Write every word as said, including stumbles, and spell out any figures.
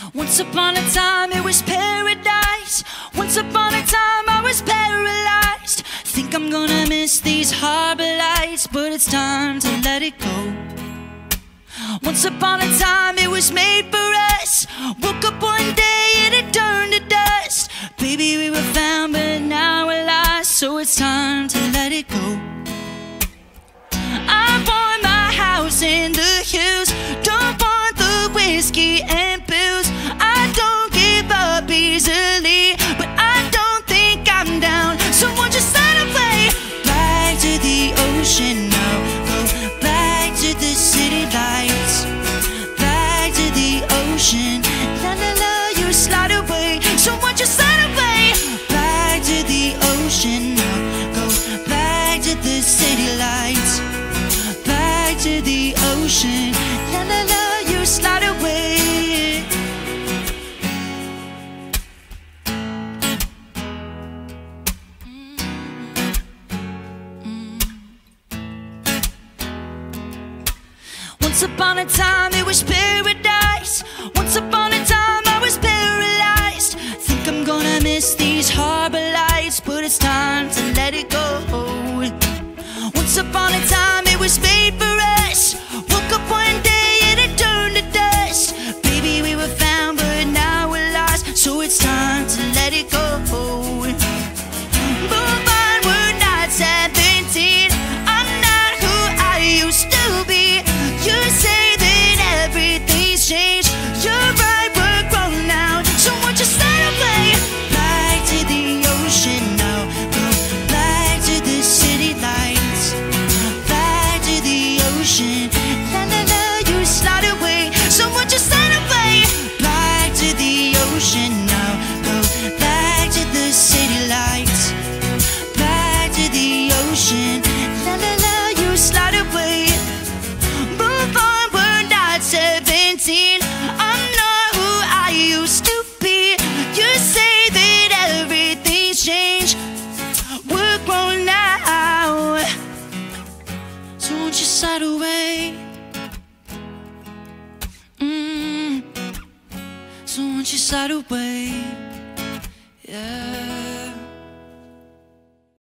Once upon a time it was paradise. Once upon a time I was paralyzed. Think I'm gonna miss these harbor lights, but it's time to let it go. Once upon a time it was made for us. Woke up one day and it turned to dust. Baby, we were found but now we're lost, so it's time to let it go. I want my house in the hills. Don't want the whiskey and pills. I don't give up easily, but I don't think I'm down. So won't you sign away? Back to the ocean now. Go back to the city lights. Back to the ocean. La la la, you slide away. So won't you sign away? Back to the ocean now. Go back to the city lights. Back to the ocean. La la la, you slide away. Once upon a time it was paradise. Once upon a time I was paralyzed. Think I'm gonna miss these harbor lights, but it's time to let it go. Once upon a time it was made for us. Woke up one day and it turned to dust. Baby, we were found but now we're lost, so it's time to let it go. Move on, we're not seventeen. I'm not who I used to be. You say that everything's changed. You're right, we're grown now, so won't you stay away? Back to the ocean now. Go back to the city lights. Back to the ocean. La la la, you slide away. So won't you stay away? Back to the ocean now. Go back to the city lights. Back to the ocean. La la la, you slide away. Move on, we're not seventeen. I'm not who I used to be. You say that everything's changed. We're grown now, so won't you slide away? Mm. So won't you slide away? Yeah.